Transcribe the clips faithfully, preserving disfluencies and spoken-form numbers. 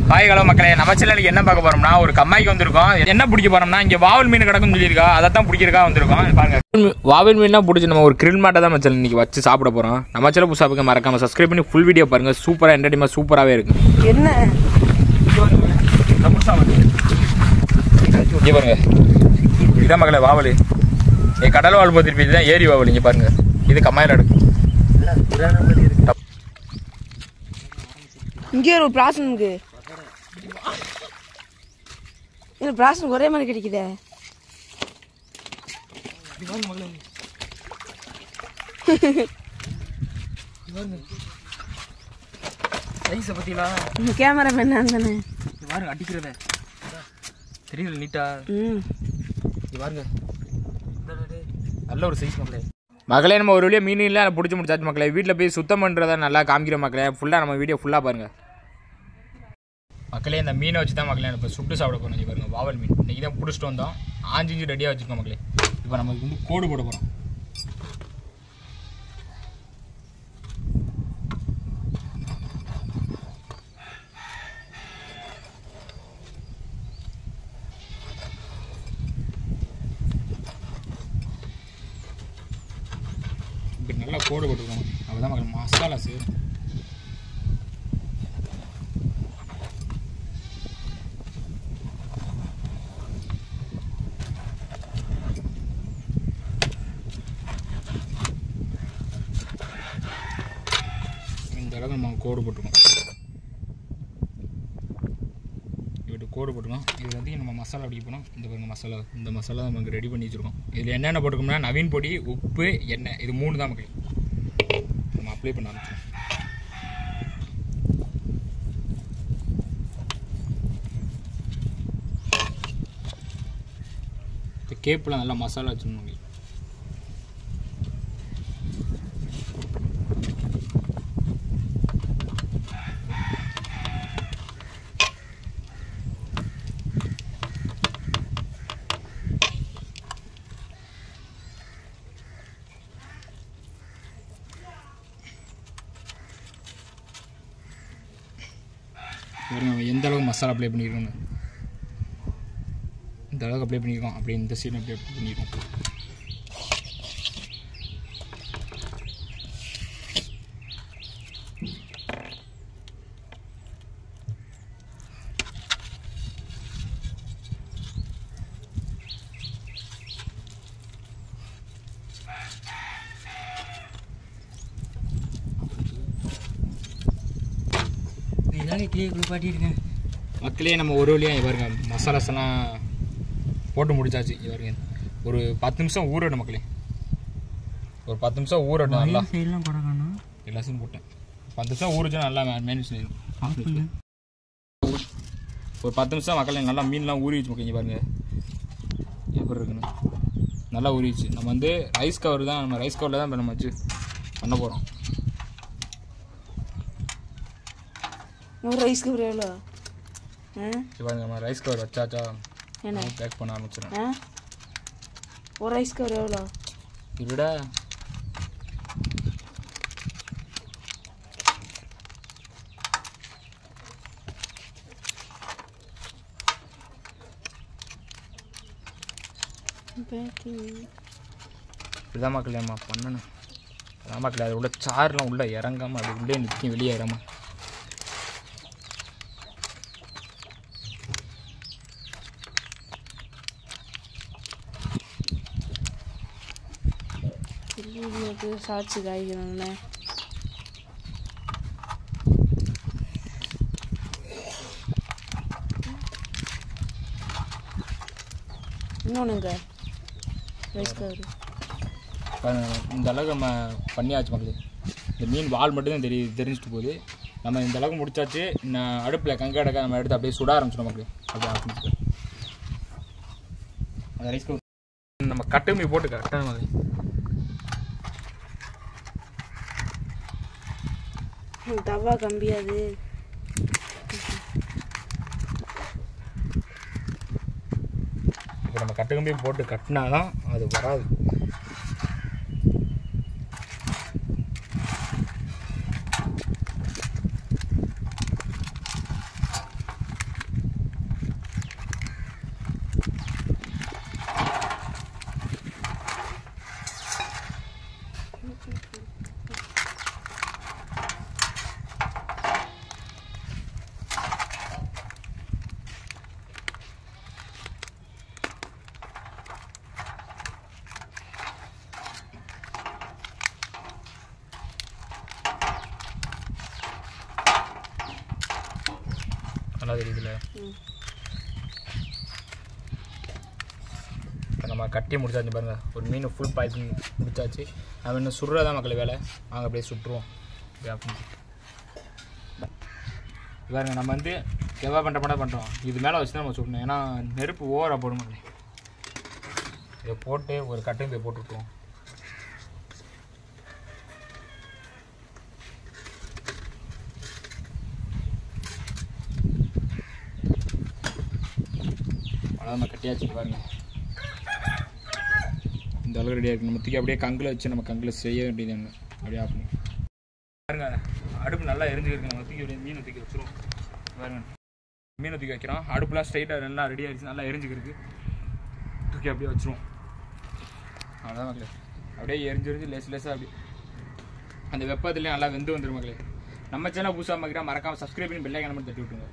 Hi hello மக்களே, நம்ம சேனலுக்கு என்ன பார்க்க போறோம்னா ஒரு கம்மாய்க்கு வந்திருக்கோம். என்ன பிடிக்க போறோம்னா இங்க வாவல் மீன் கிடக்குன்னு சொல்லியிருக்கா, அதை தான் பிடிக்கிறக்கா வந்திருக்கோம். பாருங்க, வாவல் மீன்லாம் பிடிச்சி நம்ம ஒரு கிரில் மாட்டை தான் நம்ம இன்னைக்கு வச்சு சாப்பிட போறோம். நம்ம சேனல் புதுசாக பார்க்க மறக்காம சப்ஸ்கிரைப் பண்ணி ஃபுல் வீடியோ பாருங்க. சூப்பரா என்டர்டைன்மெண்ட் சூப்பராகவே இருக்கு. என்ன இங்கே பாருங்க, இதான் மக்களே வாவல். ஏ கடல் வாழ் போத்திருப்பீங்க, இதுதான் ஏரி வாவல். இங்கே பாருங்க, இது கம்மாயில் இருக்கு. இங்கே ஒரு பிராசன் இருக்கு. இல்ல பிராசன் ஒரே மாதிரி கிடைக்குதே. கேமரா மேன் தானே பாருங்க, அடிக்கிறத தெரியல நீட்டா. ம் பாருங்க, நல்ல ஒரு சைஸ் மக்களே. மக்களே, நம்ம ஒரு வழியாக மீன் இல்லை பிடிச்சி முடிச்சாச்சு மக்களே. வீட்டில் போய் சுத்தம் பண்ணுறத நல்லா காமிக்கிற மக்களே. ஃபுல்லாக நம்ம வீடியோ ஃபுல்லாக பாருங்கள் மக்களே. இந்த மீனை வச்சு தான் மக்களே இப்போ சுட்டு சாப்பிட போகிறோம். பாருங்கள், வாவல் மீன் இன்றைக்கி தான் பிடிச்சிட்டு வந்தோம். ஆஞ்சிஞ்சு ரெடியாக வச்சுருக்கோம் மக்களே. இப்போ நம்ம வந்து கோடு போட போகிறோம். இப்படி நல்லா கோடு போட்டுருக்கோம். அப்போ தான் மக்கள் மசாலா சேரும். இந்த அளவுக்கு நம்ம கோடு போட்டுருக்கோம். இப்படி கோடு போட்டுருக்கோம். இது வந்து நம்ம மசாலா அடிக்க போனோம். இந்த பாருங்க மசாலா, இந்த மசாலா நமக்கு ரெடி பண்ணி வச்சுருக்கோம். இதில் என்னென்ன போட்டுருக்கோம்னா நவீன் பொடி, உப்பு, எண்ணெய், இது மூணு தான் மக்கள் நம்ம அப்ளை பண்ண ஆரம்பிச்சோம். இந்த கேப்பில் நல்லா மசாலா வச்சுருந்தோம். எந்த அளவுக்கு மசாலா அப்ளை பண்ணியிருக்கோன்னு, இந்த அளவுக்கு அப்ளை பண்ணியிருக்கோம். அப்படி இந்த சீன் அப்ளை பண்ணியிருக்கோம். மக்களே, நம்ம ஒரு வழியாக பாருங்க மசாலாஸ் எல்லாம் போட்டு முடிச்சாச்சு. பாருங்க, ஒரு பத்து நிமிஷம் ஊறட்டும் மக்களே. ஒரு பத்து நிமிஷம் ஊறட்டும். நல்லா சைடெல்லாம் போடணும். எல்லா சைடும் போட்டேன். பத்து நிமிஷம் ஊறிச்சா நல்லா மேனேஜ் பண்ணிடும். ஒரு பத்து நிமிஷம் மக்களே நல்லா மீன்லாம் ஊறிச்சு மக்கள். இங்கே பாருங்க எப்படி இருக்குன்னு, நல்லா ஊறிச்சு. நம்ம வந்து ரைஸ் கவர் தான், நம்ம ரைஸ் கவரில் தான் இப்போ நம்ம வச்சு பண்ண போகிறோம். ஒரு ரைஸ் கவர் எவ்வளோ? பாருங்க, நம்ம ரைஸ் கவர் வச்சாச்சா என்ன பேக் பண்ண ஆரம்பிச்சிடும். ஒரு ரைஸ் கவர் எவ்வளோ? இருடா, இப்படிதான் மக்களே அம்மா பண்ணணும். அதான் மக்களே, அது உள்ள சாறுலாம் உள்ளே இறங்காமல் அது உள்ளே நிற்கும், வெளியே இறங்காம. சாட்சி காய்க்கணும்ண்ணே. இன்னொன்னுங்க ரைஸ் கவர் இந்த அளவுக்கு நம்ம பண்ணியாச்சு மக்களே. இந்த மீன் வால் மட்டும்தான் தெரிய தெரிஞ்சுட்டு போகுது. நம்ம இந்த அளவுக்கு முடிச்சாச்சு. நான் அடுப்பில் கங்கடக்க நம்ம எடுத்து அப்படியே சுட ஆரம்பிச்சிடும் மக்களே. அப்படியே ஆரம்பிச்சு அந்த ரைஸ் கவர் நம்ம கட்டுமி போட்டு கரெக்டான மாதிரி தவா கம்பியாது. இப்போ நம்ம கட்டு கம்பி போட்டு கட்டினாதான் அது வராது. நல்லா தெரியுதுல்ல. இப்போ நம்ம கட்டி முடிச்சாச்சு பாருங்கள். ஒரு மீன் ஃபுல் பாய்ச்சிங் முடிச்சாச்சு. நம்ம இன்னும் சுடுறதான் மக்கள் வேலை. நாங்கள் அப்படியே சுட்டுருவோம். பாருங்க நம்ம வந்து எவ்வளோ பண்ணுற பண்ண பண்ணுறோம். இது மேலே வச்சு தான் நம்ம சுடணும். ஏன்னா நெருப்பு ஓவராக போடும் மக்களே. இதை போட்டு ஒரு கட்டையும் போய் போட்டுவிட்டுருவோம். அவ்வளோ நம்ம கட்டியாச்சு பாருங்கள். இந்த அளவுக்கு ரெடியாக இருக்குது. நம்ம தூக்கி அப்படியே கங்கில் வச்சு நம்ம கங்கில் செய்ய வேண்டியது ஒன்று அப்படியே ஆஃப் பண்ணி பாருங்க. அடுப்பு நல்லா எரிஞ்சுருக்கு. நம்ம தூக்கி அப்படியே மீனை தூக்கி வச்சுருவோம். பாருங்க மீனை தூக்கி வைக்கிறோம். அடுப்புலாம் ஸ்ட்ரைட்டாக நல்லா ரெடி ஆகிடுச்சு. நல்லா எரிஞ்சுக்கிருக்கு. தூக்கி அப்படியே வச்சுருவோம். அவ்வளோதான் மக்களே. அப்படியே எரிஞ்சிருந்து லேஸ் லேஸாக அப்படி அந்த வெப்பத்துலேயும் நல்லா வெந்து வந்துடும் மக்களே. நம்ம சேனல் புதுசாக பார்க்குறா மறக்காமல் சப்ஸ்கிரைப் பண்ணி பெல் ஐகானை மட்டும் தட்டி விட்டுருங்க.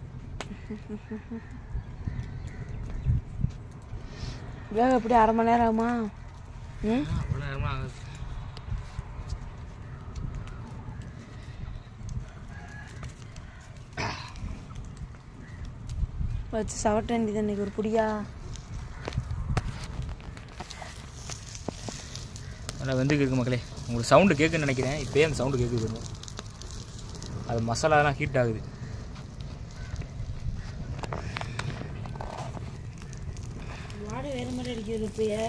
வேக எப்படி அரை மணி நேரம் ஆகுமா? ம் அவ்வளோ நேரமாக ஆகுது. வச்சு சவட்ட வேண்டியது இன்னைக்கு ஒரு புடியா. நல்லா வெந்துக்கு இருக்கு மக்களே. உங்களுக்கு சவுண்டு கேட்குன்னு நினைக்கிறேன். இப்போயே அந்த சவுண்டு கேட்குது. அது மசாலாலாம் ஹீட் ஆகுது. வாடை வேறு மாதிரி அடிக்கிறது இப்போயே.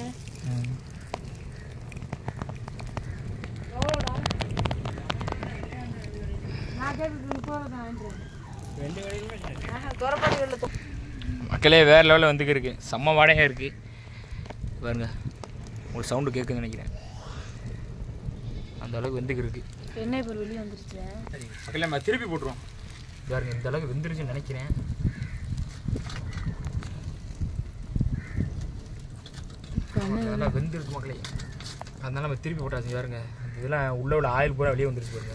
மக்களே வேறு லெவலில் வந்துக்கு இருக்கு. செம்ம வாடகையாக இருக்குது பாருங்க. உங்களுக்கு சவுண்டு கேட்குன்னு நினைக்கிறேன். அந்த அளவுக்கு வெந்துக்கு இருக்கு. எண்ணெய் இப்போ வெளியே வந்துருச்சு. சரி மக்களே நம்ம திருப்பி போட்டுருவோம். பாருங்க இந்த அளவுக்கு வெந்துருச்சுன்னு நினைக்கிறேன். நல்லா வெந்துருக்கு மக்களே. அதனால நம்ம திருப்பி போட்டாச்சு. பாருங்க இதெல்லாம் உள்ள உள்ள ஆயில் பூரா வெளியே வந்துருச்சு பாருங்க.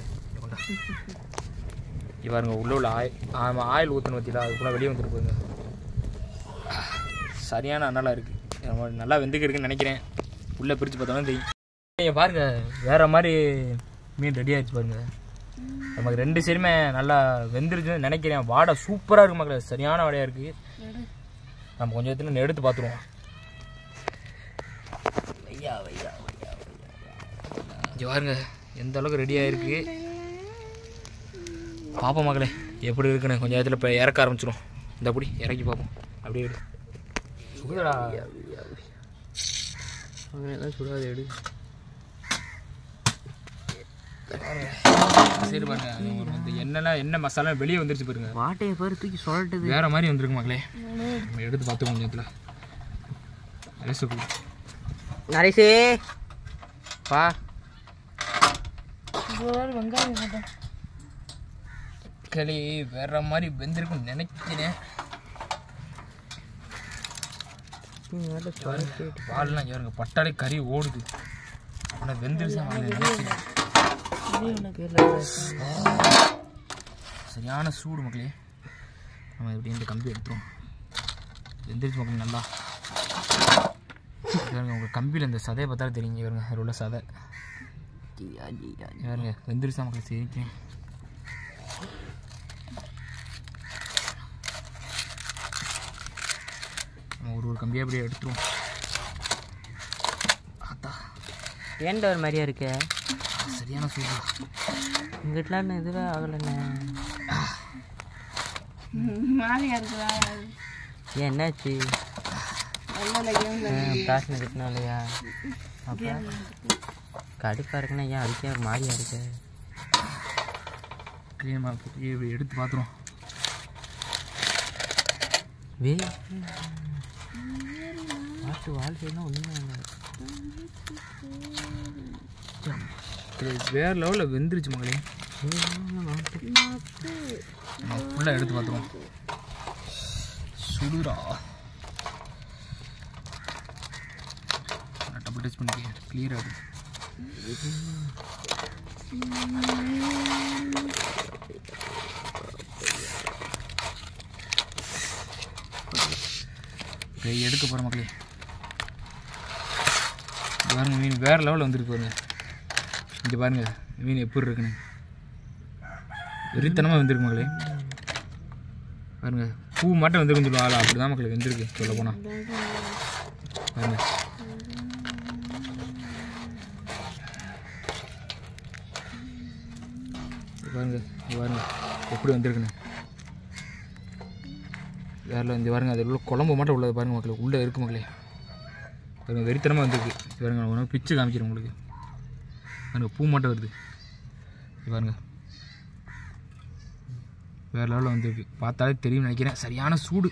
பாருங்க உள்ள உள்ள ஆயில் ஆமாம் ஆயில் ஊற்றணும் வச்சுல அது பூரா வெளியே வந்துருக்கு பாருங்க. சரியான நல்லா இருக்குது. நம்ம நல்லா வெந்துக்கு இருக்குன்னு நினைக்கிறேன். உள்ளே பிரித்து பார்த்தோன்னா தெரியும். பாருங்க வேறு மாதிரி மீன் ரெடி ஆகிடுச்சு பாருங்க. நமக்கு ரெண்டு சைடுமே நல்லா வெந்துருச்சுன்னு நினைக்கிறேன். வாடை சூப்பராக இருக்குது மக்களே. சரியான வாடையாக இருக்குது. நம்ம கொஞ்சம் எடுத்து எடுத்து பார்த்துருவோம். ஐயா ஐயா இங்கே பாருங்க எந்த அளவுக்கு ரெடியாக இருக்குது. பார்ப்போம் மக்களே எப்படி இருக்குன்னு. கொஞ்சம் இடத்துல இப்போ இறக்க ஆரம்பிச்சிடும். இந்த அப்படி இறக்கி பார்ப்போம். அப்படியே எடு சுடுதடா. சுடாது எடு. சரி பாருங்க இந்த எண்ணெய்லாம் என்ன மசாலா வெளியே வந்துருச்சு பாருங்க. வாட்டையை பாரு தூக்கி சொல்லிட்டு வேற மாதிரி வந்துருக்கு மக்களே. நம்ம எடுத்து பார்த்துக்கோங்க கொஞ்சத்தில். நரேஷ் நரேஷே பா வெங்காயம் போட்டேன். களி வேற மாதிரி வெந்திருக்குன்னு நினைக்கிறேன். பால்லாம் யாருங்க பட்டாளி கறி ஓடுது. ஆனால் வெந்திருச்சா நினைக்கிறேன். சரியான சூடு மக்களே. நம்ம இப்படி இந்த கம்பி எடுத்துருவோம். வெந்திருச்சு மக்களே நல்லா. உங்கள் கம்பியில் இந்த சதையை பார்த்தாலும் தெரியுங்க. இவருங்க அதில் உள்ள சதை பாருங்க வெந்திருச்சா மக்களே. சரிக்கிறேன். நம்ம ஒரு ஒரு கம்பியாக அப்படியே எடுத்துருவோம். அதான் ஏன்டா ஒரு மாதிரியா இருக்க. சரியான சூடு. இங்கிட்டலாம் இதுவே ஆகலைண்ணே. மாதிரியா இருக்குதா? ஏன் என்னாச்சு? பிளாஸ்டிக் கட்டினாலையா? அப்போ கடுப்பாக இருக்குன்னா ஏன் அதுக்கே ஒரு மாதிரியா இருக்கு. இப்படி எடுத்து பார்த்துருவோம். வே பாட்டு வாழ் செய்யணும் ஒன்றுமே வேறு லெவலில் வெந்துருச்சு மக்களே. ஃபுல்லாக எடுத்து பார்த்துருவோம். சுடுரா டபுள் டச் பண்ணி கிளியராக இருக்கு. எடுக்க போகிற மக்களே. பாருங்க மீன் வேறு லெவலில் வந்துருக்கு பாருங்க. இங்கே பாருங்க மீன் எப்படி இருக்குன்னு வெறித்தனமாக வந்துருக்கு மக்களே. பாருங்க பூ மட்டும் வந்துருக்குன்னு சொல்லுவாள் அப்படி தான் மக்களுக்கு வந்துருக்கு சொல்ல போனால் பாருங்க பாருங்க இது பாருங்க எப்படி வந்திருக்குன்னு வேறு இந்த பாருங்க அதில் உள்ள குழம்பு மட்டும் உள்ளது பாருங்க மக்களுக்கு உள்ளே இருக்குது மக்களே பாருங்க வெறித்தனமாக வந்திருக்கு பாருங்க உணவு பிச்சு காமிக்கிறேன் உங்களுக்கு பாருங்க பூ மட்டும் வருது பாருங்க வேறு லெவலில் வந்திருக்கு பார்த்தாலே தெரியும் நினைக்கிறேன் சரியான சூடு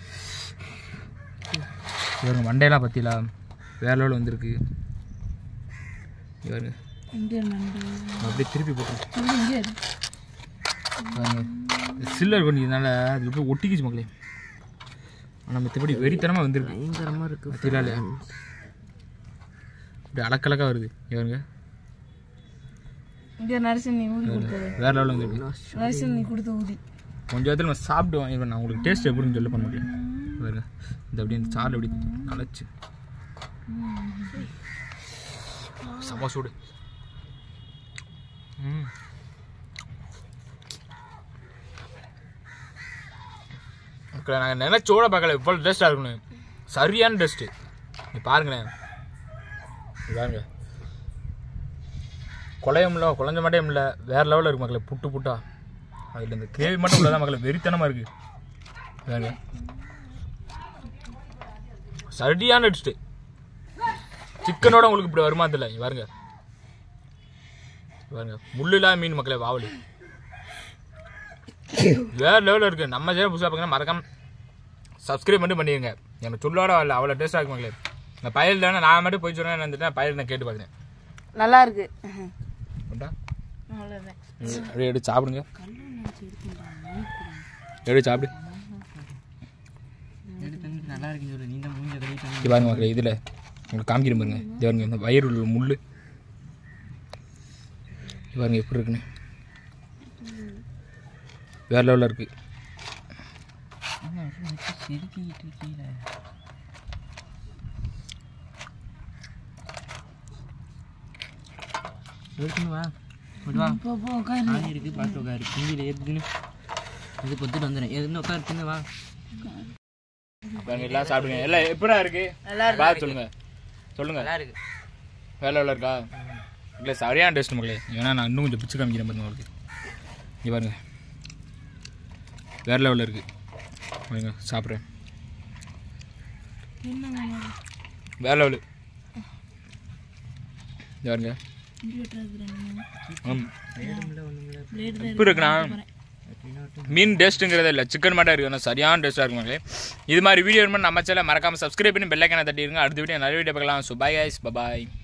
பாருங்க மண்டையெல்லாம் பற்றிலா வேறு லெவலில் வந்திருக்கு பாருங்க அப்படியே திருப்பி போட்டு பாருங்க சில்லர் பண்ணிக்கிறதுனால அது எப்படி ஒட்டிக்கிச்சு மக்களே ஆனால் மற்றபடி வெறித்தனமாக வந்திருக்கு பயங்கரமாக இருக்குது பற்றிலால இப்படி அலக்கலக்காக வருது பாருங்க வேற லெவலில் வந்து கொஞ்சம் இடத்துல நம்ம சாப்பிடுவோம் இப்போ நான் உங்களுக்கு டேஸ்ட் எப்படின்னு சொல்ல பண்ண முடியும் பாருங்க இந்த அப்படியே இந்த சாரில் அப்படி கலைச்சு செம்ம சூடு ம் நாங்கள் நினைச்சோட பார்க்கல இவ்வளோ டேஸ்ட்டாக இருக்கணும் சரியான டேஸ்ட்டு நீ பாருங்களேன் பாருங்க குழையும் இல்லை குழஞ்ச மாட்டேயும் இல்லை வேறு லெவலில் இருக்குது மக்களை புட்டு புட்டா அதில் இந்த கிரேவி மட்டும் உள்ளதான் மக்களை வெறித்தனமாக இருக்குது வேறு சரியான டேஸ்ட்டு சிக்கனோட உங்களுக்கு இப்படி வருமா தெரியல பாருங்க பாருங்க முள்ளுலாம் மீன் மக்களை வாவலி வேறு லெவலில் இருக்குது நம்ம சேனல் புதுசாக பார்க்கணும் மறக்காம சப்ஸ்கிரைப் மட்டும் பண்ணிடுங்க எனக்கு சொல்லோட இல்லை அவ்வளோ டேஸ்ட்டாக இருக்கு மக்களே இந்த பயிர் தானே நான் மட்டும் போய் சொன்னேன் வந்துட்டேன் பயிர் நான் கேட்டு பார்க்குறேன் நல்லா இருக்கு அப்படியே எடுத்து சாப்பிடுங்க எடுத்து சாப்பிடு நல்லா இருக்குன்னு சொல்லி நீ தான் மூஞ்ச கழிட்டு இது பாருங்க மக்களே இதில் உங்களுக்கு காமிக்கிறேன் பாருங்க இது பாருங்க இந்த வயிறு உள்ள முள் இது பாருங்க எப்படி இருக்குன்னு வேறு லெவலில் இருக்குது வா இருக்கு பார்த்து உட்காரு கிண்டியில் ஏற்றுன்னு இது பொத்துட்டு வந்துடுறேன் எதுன்னு உட்காரு தின்னு வா எல்லாம் சாப்பிடுங்க எல்லாம் எப்படா இருக்கு பார்த்து சொல்லுங்க சொல்லுங்க நல்லா இருக்கு வேலை எவ்வளோ இருக்கா இல்லை சரியான டேஸ்ட் மக்களே ஏன்னா நான் இன்னும் கொஞ்சம் பிச்சு காமிக்கிறேன் பாருங்க உங்களுக்கு இங்கே பாருங்க வேறு லெவலில் இருக்குது பாருங்க சாப்பிட்றேன் வேறு லெவலு பாருங்க இப்போ இருக்குண்ணா மீன் டேஸ்ட்டுங்கிறத இல்லை சிக்கன் மட்டும் இருக்குது ஆனால் சரியான டேஸ்ட்டாக இருக்கும் மக்களே இது மாதிரி வீடியோ நம்ம சேனலை மறக்காமல் சப்ஸ்கிரைப் பண்ணி பெல் ஐக்கானை தட்டிடுங்க அடுத்த வீடியோ நிறைய வீடியோ பார்க்கலாம் ஸோ பை கைஸ் பபாய்